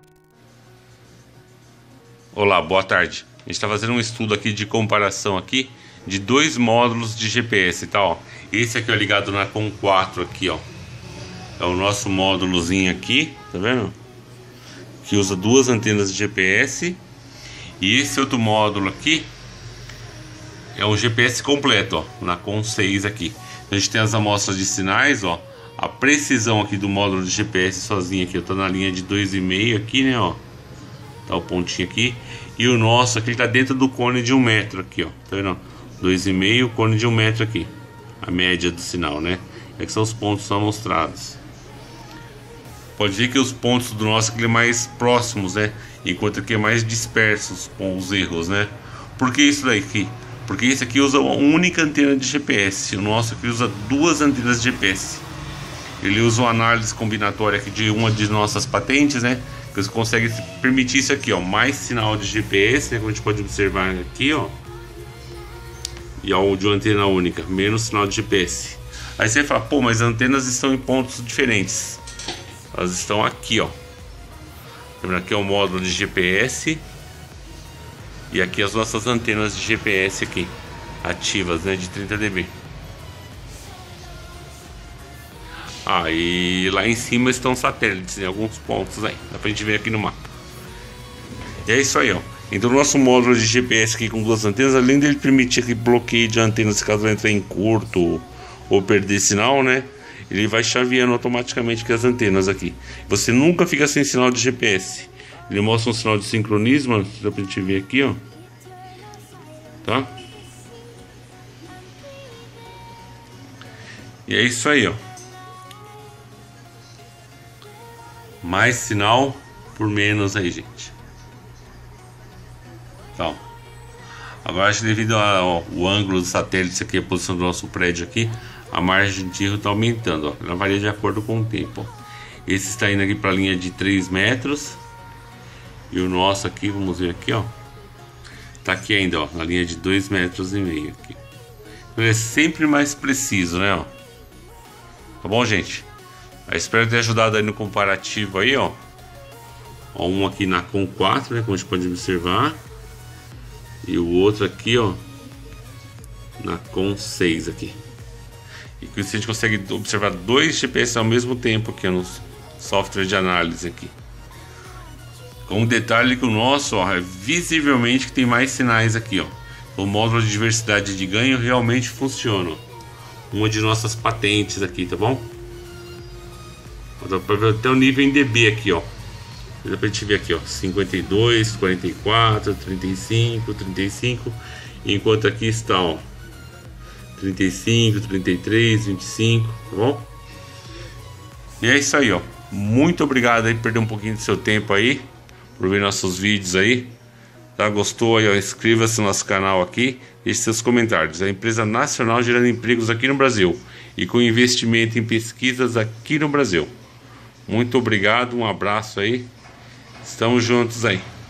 Olá, boa tarde. A gente está fazendo um estudo aqui de comparação aqui de dois módulos de GPS, tá? Ó. Esse aqui é ligado na COM 4 aqui, ó. É o nosso módulozinho aqui, tá vendo? Que usa duas antenas de GPS. E esse outro módulo aqui é um GPS completo, ó, na COM 6 aqui. A gente tem as amostras de sinais, ó. A precisão aqui do módulo de GPS sozinho aqui, eu tô na linha de 2,5 aqui, né, ó. Tá o pontinho aqui. E o nosso aqui tá dentro do cone de 1 metro aqui, ó. Tá vendo? 2,5, cone de 1 metro aqui. A média do sinal, né? É que são os pontos amostrados. Pode ver que os pontos do nosso aqui é mais próximos, né? Enquanto aqui é mais dispersos com os erros, né? Por que isso daqui? Porque esse aqui usa uma única antena de GPS. O nosso aqui usa duas antenas de GPS. Ele usa uma análise combinatória aqui de uma de nossas patentes, né? Que você consegue permitir isso aqui, ó, mais sinal de GPS, né, como a gente pode observar aqui, ó, e ó, de uma antena única, menos sinal de GPS. Aí você fala, pô, mas as antenas estão em pontos diferentes. Elas estão aqui, ó. Aqui é o módulo de GPS e aqui as nossas antenas de GPS aqui, ativas, né, de 30 dB. E lá em cima estão satélites em alguns pontos aí, dá pra gente ver aqui no mapa. E é isso aí, ó. Então o nosso módulo de GPS aqui com duas antenas, além dele permitir que bloqueio de antenas caso ela entre em curto ou perder sinal, né, ele vai chaveando automaticamente aqui as antenas aqui. Você nunca fica sem sinal de GPS. Ele mostra um sinal de sincronismo, dá pra gente ver aqui, ó. Tá? E é isso aí, ó. Mais sinal por menos aí, gente. Então, agora acho que devido ao ângulo do satélite aqui, a posição do nosso prédio aqui, a margem de erro está aumentando, ó. Ela varia de acordo com o tempo, ó. Esse está indo aqui para a linha de 3 metros. E o nosso aqui, vamos ver aqui, ó, tá aqui ainda, ó, na linha de 2,5 metros aqui. Então é sempre mais preciso, né, ó. Tá bom, gente? Eu espero ter ajudado aí no comparativo aí, ó. Ó, um aqui na COM 4, né, como a gente pode observar. E o outro aqui, ó, na COM 6 aqui. E com isso a gente consegue observar dois GPS ao mesmo tempo aqui no software de análise aqui. Com um detalhe que o nosso, ó, é visivelmente que tem mais sinais aqui, ó. O módulo de diversidade de ganho realmente funciona. Uma de nossas patentes aqui, tá bom? Dá pra ver até o nível em dB aqui, ó. Dá pra gente ver aqui, ó, 52, 44, 35, 35. Enquanto aqui está, ó, 35, 33, 25, tá bom? E é isso aí, ó. Muito obrigado aí por perder um pouquinho do seu tempo aí, por ver nossos vídeos aí. Tá? Gostou aí, ó, inscreva-se no nosso canal aqui, deixe seus comentários. É a empresa nacional gerando empregos aqui no Brasil e com investimento em pesquisas aqui no Brasil. Muito obrigado, um abraço aí. Estamos juntos aí.